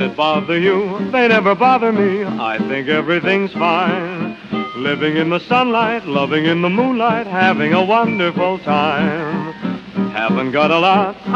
that bother you, they never bother me. I think everything's fine. Living in the sunlight, loving in the moonlight, having a wonderful time. Haven't got a lot